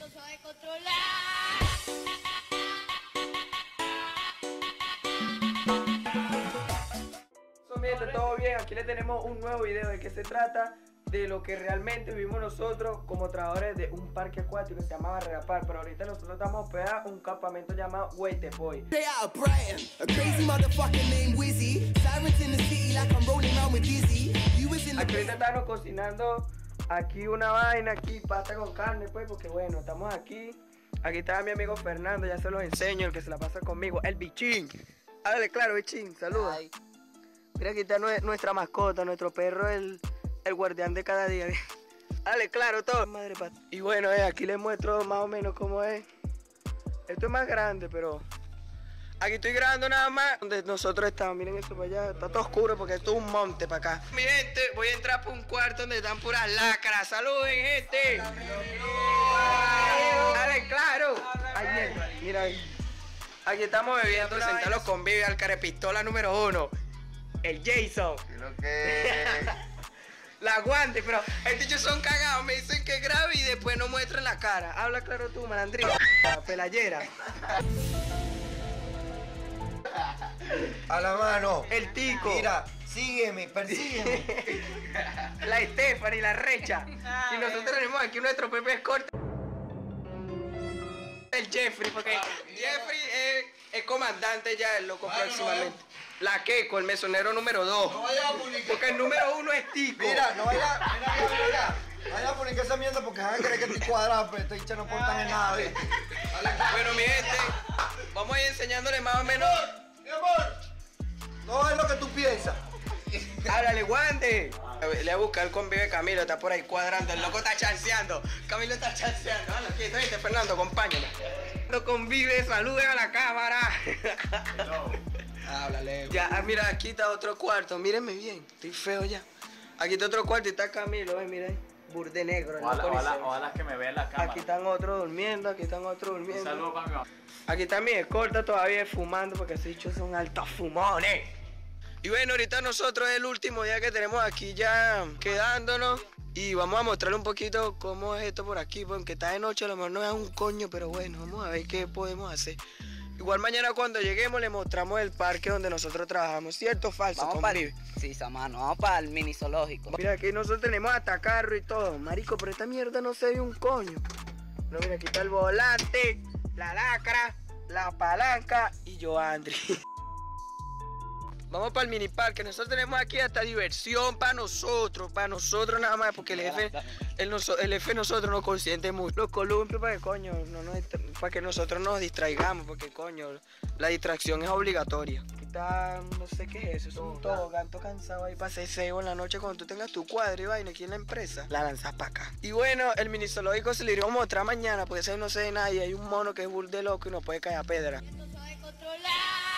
Esto se va a controlar. Mi gente, todo bien, aquí le tenemos un nuevo video. ¿De qué se trata? De lo que realmente vivimos nosotros como trabajadores de un parque acuático que se llama Barrera Park. Pero ahorita nosotros estamos hospedados en un campamento llamado Waite Boy. Aquí ahorita estamos cocinando aquí una vaina, aquí pasta con carne, pues, porque bueno, estamos aquí. Aquí está mi amigo Fernando, ya se los enseño, el que se la pasa conmigo, el bichín. Háblale claro, bichín, saluda. Ay. Mira, aquí está nuestra mascota, nuestro perro, el guardián de cada día. Dale, claro, todo. Madre pat. Y bueno, aquí les muestro más o menos cómo es. Esto es más grande, pero aquí estoy grabando nada más donde nosotros estamos. Miren eso para allá, está todo oscuro porque esto es un monte para acá. Mi gente, voy a entrar por un cuarto donde están puras lacras. ¡Saluden, gente! Dale, claro. Ahí, mira ahí. Aquí estamos bebiendo, presentar los convivios al carepistola número 1. El Jason. Lo que La guante, pero estos chicos son cagados. Me dicen que grabe y después no muestran la cara. Habla claro tú, malandrín. La pelayera. a la mano. El tico. Mira, sígueme, persígueme. La Stephanie, la recha. Y nosotros tenemos aquí nuestro Pepe Escorte. El Jeffrey, porque Jeffrey es comandante ya, el loco próximamente. La Keiko, el mesonero número 2. No vaya a publicar. Porque el número 1 es Tico. Mira, no vaya a publicar esa mierda porque van a creer que estoy cuadrado, pero estos hinchas no portan en nada, ¿viste? Bueno, mi gente, vamos a ir enseñándole más o menos. Mi amor, no es lo que tú piensas. Háblale, guante. Le voy a buscar el convive de Camilo, está por ahí cuadrando. El loco está chanceando. Camilo está chanceando. Háblale, aquí, ¿viste? Fernando, acompáñame. Lo convive, saluden a la cámara. Háblale. Ya, mira, aquí está otro cuarto. Mírenme bien, estoy feo ya. Aquí está otro cuarto y está Camilo, mira ahí. Burde negro. el loco dice. Ojalá que me vean la cámara. Aquí están otros durmiendo, aquí están otros Un durmiendo. saludo para mi mamá. Aquí está mi escolta todavía fumando porque esos bichos son altos fumones. Y bueno, ahorita nosotros es el último día que tenemos aquí ya quedándonos. Y vamos a mostrarle un poquito cómo es esto por aquí, porque está de noche, a lo mejor no es un coño, pero bueno, vamos a ver qué podemos hacer. Igual mañana cuando lleguemos le mostramos el parque donde nosotros trabajamos, ¿cierto o falso? Vamos para el... Sí, Samano, vamos para el mini zoológico. Mira, aquí nosotros tenemos hasta carro y todo. Marico, pero esta mierda no se ve un coño. No, mira, aquí está el volante, la lacra, la palanca y yo, Andri. Vamos para el mini parque. Nosotros tenemos aquí hasta diversión para nosotros nada más, porque el jefe de nosotros nos consiente mucho. Los columpios para que coño, para que nosotros nos distraigamos, porque coño, la distracción es obligatoria. Aquí está, no sé qué es eso, es un tobogán, todo cansado ahí para hacer cebo en la noche cuando tú tengas tu cuadro y vaina aquí en la empresa. La lanzas para acá. Y bueno, el mini zoológico se le iría a mostrar mañana, porque ese no se ve nadie. Hay un mono que es burda de loco y nos puede caer a pedra. Esto se va a controlar.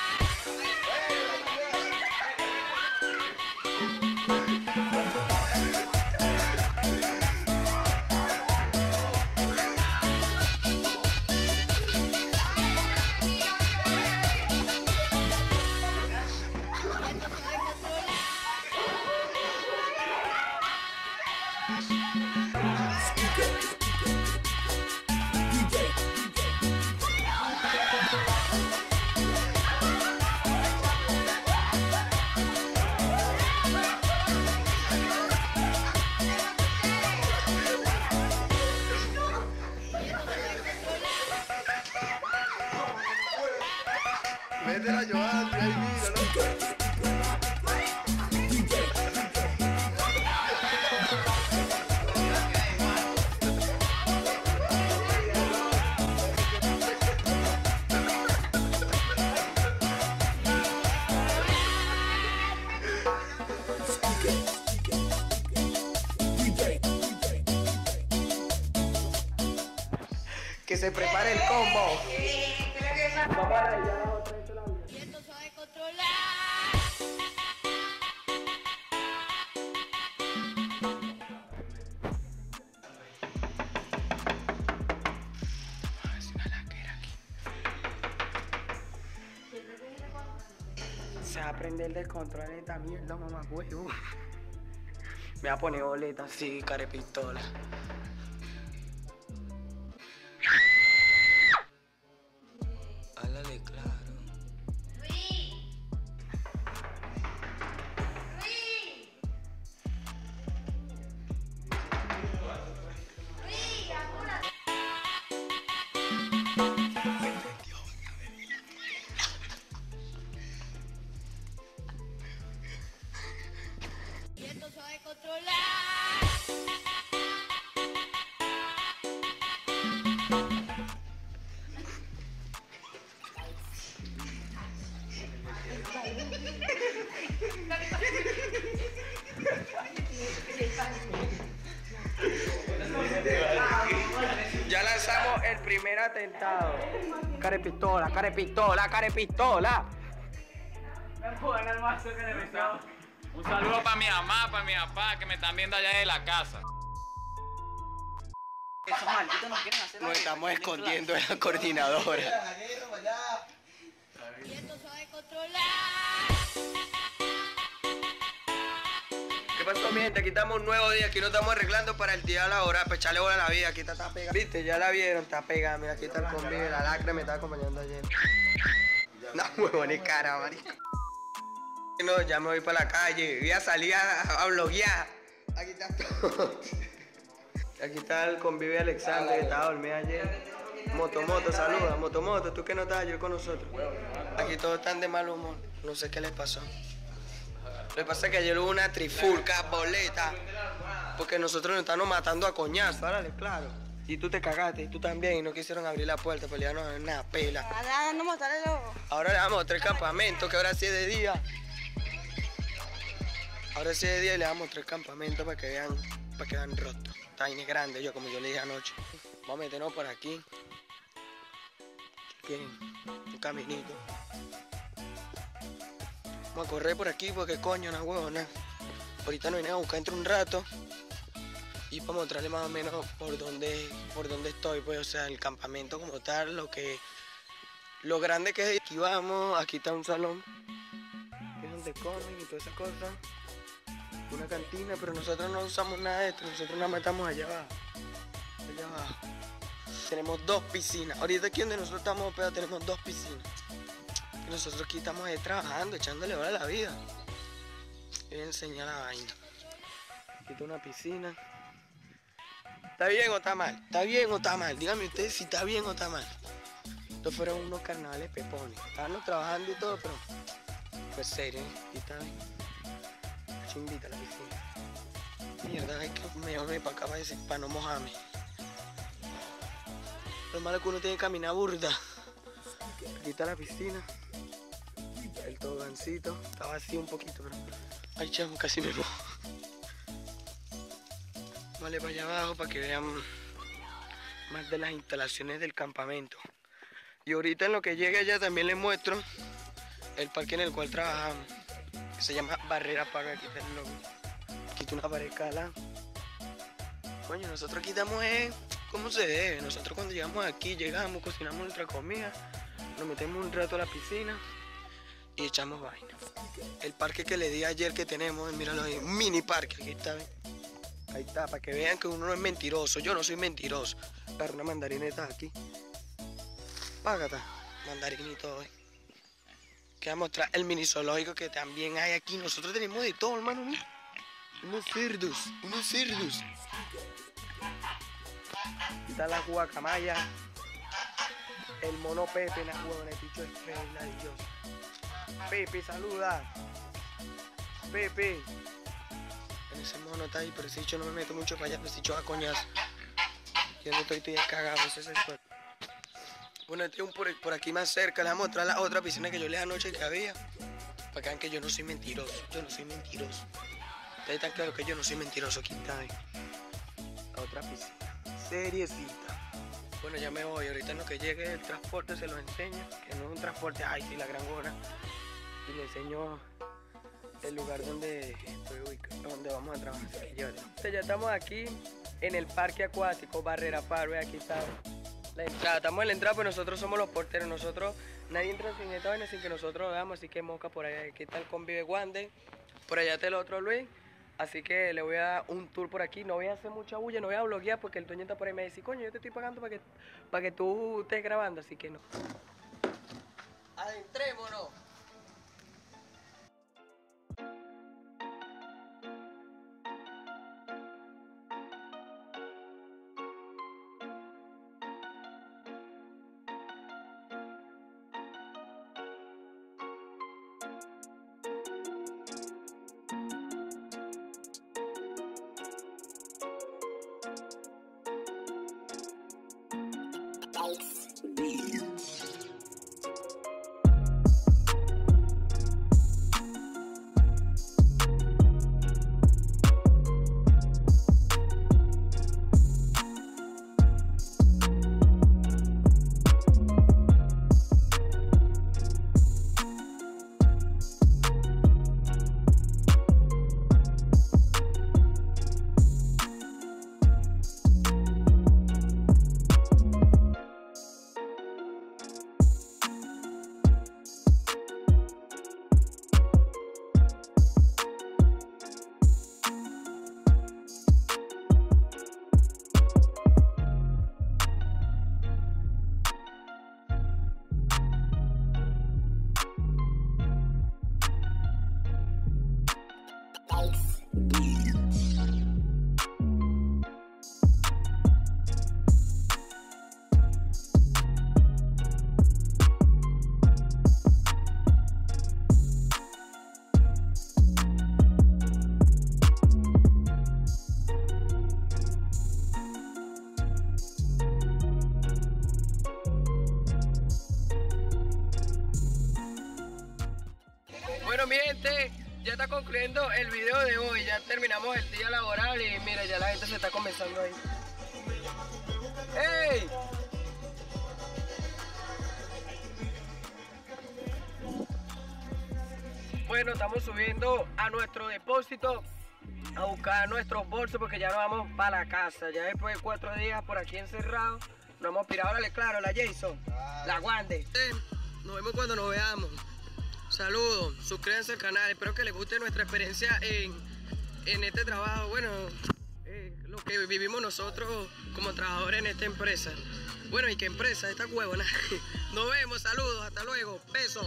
Vete la Joan, ahí mira, Que se prepare el combo. Vamos a la ya otra vez la vida. Y esto se va a controlar. Se va a aprender el descontrol de esta mierda, mamá, huevo. Me va a poner boleta así, carepistola. el primer atentado. Carepistola, carepistola, carepistola. Un saludo para mi mamá, para mi papá, que me están viendo allá de la casa. Esos malditos no quieren hacer Nos nada. estamos escondiendo en la coordinadora. Y esto se va a controlar. ¿Qué pasó, mi gente? Aquí estamos un nuevo día. Aquí nos estamos arreglando para el día laboral. Para echarle bola a la vida. Aquí está pegada. ¿Viste? Ya la vieron. Está pegada. Mira, aquí está el convive. La lacra me está acompañando ayer. No, huevón, ni cara, marico. No, ya me voy para la calle. Voy a salir a vloguear. Aquí está todo. Aquí está el convive Alexander, que estaba dormido ayer. Motomoto, saluda. Motomoto, tú que no estabas ayer con nosotros. Aquí todos están de mal humor. No sé qué les pasó. Lo que pasa es que ayer hubo una trifulca, boleta. Porque nosotros nos estamos matando a coñazo, árale, claro. Y tú te cagaste, y tú también, y no quisieron abrir la puerta, pero ya no es una pela. No mostrarle loco. Ahora le vamos a mostrar el campamento, que ahora sí es de día. Ahora sí es de día y le vamos a mostrar el campamento para que vean roto. Está ahí grande, como yo le dije anoche. Vamos a meternos por aquí. Aquí un caminito. Vamos a correr por aquí porque coño, no huevona. Ahorita nos venimos a buscar entre un rato. Y para mostrarle más o menos por dónde estoy, pues, o sea, el campamento como tal, lo grande que es. Aquí vamos, aquí está un salón, que es donde comen y todas esas cosas. Una cantina, pero nosotros no usamos nada de esto, nosotros nada más estamos allá abajo. Allá abajo. Tenemos 2 piscinas. Ahorita aquí donde nosotros estamos hospedados tenemos 2 piscinas. Y nosotros aquí estamos trabajando, echándole hora a la vida. Les voy a enseñar la vaina. Aquí está una piscina. ¿Está bien o está mal? ¿Está bien o está mal? Díganme ustedes si está bien o está mal. Estos fueron unos carnavales pepones. Estábamos trabajando y todo, pero pues serio, ¿eh? Aquí está bien. Chimbita la piscina. Mierda, hay que me para acá para no mojarme. Lo malo es que uno tiene que caminar burda. Aquí está la piscina. El tobogancito. Está vacío un poquito, pero... Ay, chamo, casi me mojo. Vale, para allá abajo para que vean más de las instalaciones del campamento. Y ahorita en lo que llegue allá también les muestro el parque en el cual trabajamos, que se llama Barrera Paga. Aquí está el logo. Aquí está una pared escala. Coño, nosotros aquí estamos como se debe. Nosotros cuando llegamos aquí, llegamos, cocinamos nuestra comida, nos metemos un rato a la piscina y echamos vaina. El parque que le di ayer que tenemos, míralo ahí, un mini parque, aquí está, ¿ven? Ahí está, para que vean que uno no es mentiroso. Yo no soy mentiroso. Para una mandarineta aquí. Págata, mandarinito hoy. Que va a mostrar el mini zoológico que también hay aquí. Nosotros tenemos de todo, hermano. Mira. Unos cerdos, unos cerdos. Aquí está la guacamaya. El mono Pepe, la huevona, el bicho es feo, ladilloso. Pepe, saluda. Pepe. Ese mono está ahí, pero ese bicho no me meto mucho para allá, pero ese bicho va coñazo. Yo no estoy cagado, ese es el suelo. Bueno, este por aquí más cerca, les voy a mostrar la otra piscina que yo le dije anoche que había. Para que vean que yo no soy mentiroso, yo no soy mentiroso. Ustedes están claros que yo no soy mentiroso, aquí está, la otra piscina, seriecita. Bueno, ya me voy, ahorita en lo que llegue el transporte se los enseño, que no es un transporte, ay sí, la gran hora. Y les enseño el lugar donde estoy ubicado, donde vamos a trabajar. Ya estamos aquí en el parque acuático Barrera Paga. Aquí está la entrada. Estamos en la entrada, pues nosotros somos los porteros. Nosotros, nadie entra sin esta vaina sin que nosotros lo veamos. Así que mosca por allá. Aquí está el convive Wande. Por allá está el otro Luis. Así que le voy a dar un tour por aquí. No voy a hacer mucha bulla, no voy a bloguear porque el dueño está por ahí y me dice, coño, yo te estoy pagando para que tú estés grabando. Así que no. Adentrémonos. Bueno, mi gente, ya está concluyendo el video de hoy. Ya terminamos el día laboral y mira, ya la gente se está comenzando ahí. ¡Ey! Bueno, estamos subiendo a nuestro depósito a buscar nuestros bolsos porque ya nos vamos para la casa. Ya después de 4 días por aquí encerrados, nos hemos pirado. Órale, claro, la Jason, la Wande. Nos vemos cuando nos veamos. Saludos, suscríbanse al canal. Espero que les guste nuestra experiencia en este trabajo. Bueno, lo que vivimos nosotros como trabajadores en esta empresa. Bueno, ¿y qué empresa? Esta huevona. Nos vemos, saludos, hasta luego, besos.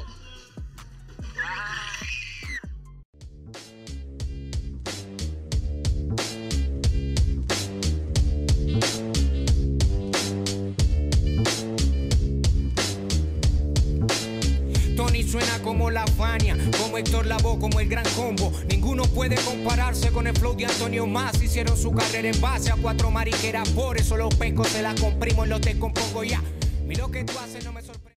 Tony suena como la Fania, como Héctor Lavoe, como el Gran Combo. Ninguno puede compararse con el flow de Antonio Más. Hicieron su carrera en base a 4 mariqueras, por eso los pescos se la comprimo y los descompongo ya. Mira lo que tú haces, no me sorprende.